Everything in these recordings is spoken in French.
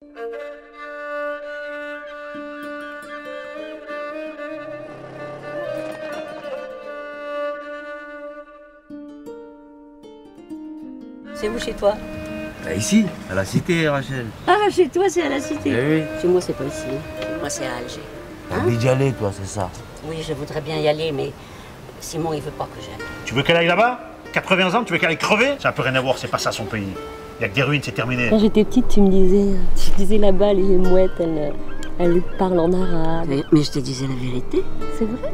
C'est où chez toi? Bah ici, à la cité, Rachel. Ah, chez toi, c'est à la cité. Eh oui. Chez moi, c'est pas ici. Moi, c'est à Alger. T'as envie d'y aller, toi, c'est ça? Oui, je voudrais bien y aller, mais Simon, il veut pas que j'aille. Tu veux qu'elle aille là-bas? 80 ans, tu veux qu'elle aille crever? Ça n'a plus rien à voir, c'est pas ça son pays. Il y a que des ruines, c'est terminé. Quand j'étais petite, tu disais là-bas, les mouettes, elles parlent en arabe. Mais je te disais la vérité. C'est vrai?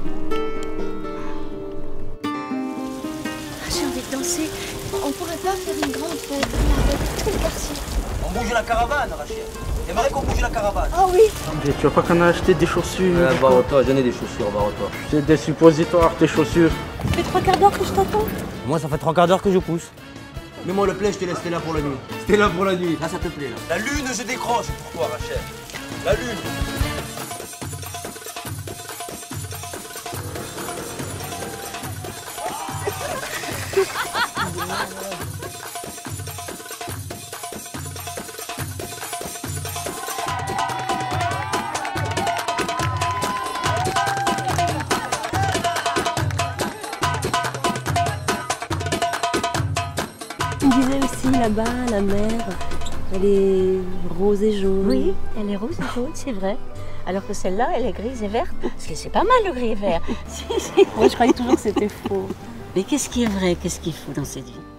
J'ai envie de danser. On pourrait pas faire une grande fête avec tout le quartier. On bouge la caravane, Rachel. J'aimerais qu'on bouge la caravane. Ah oui. Tu vois pas qu'on a acheté des chaussures? Barre-toi, j'en ai des chaussures, barre-toi. J'ai des suppositoires, tes chaussures. Ça fait 3 quarts d'heure que je t'attends. Moi, ça fait 3 quarts d'heure que je pousse. Mets-moi le plaid, je te laisse, t'es là pour la nuit. T'es là pour la nuit. Là, ça te plaît, là. La lune, je décroche pour toi, Rachel. La lune. Tu me disais aussi là-bas, la mer, elle est rose et jaune. Oui, elle est rose et jaune, c'est vrai. Alors que celle-là, elle est grise et verte. Parce que c'est pas mal, le gris et vert. Si, si. Moi, je croyais toujours que c'était faux. Mais qu'est-ce qui est vrai, qu'est-ce qu'il faut dans cette vie?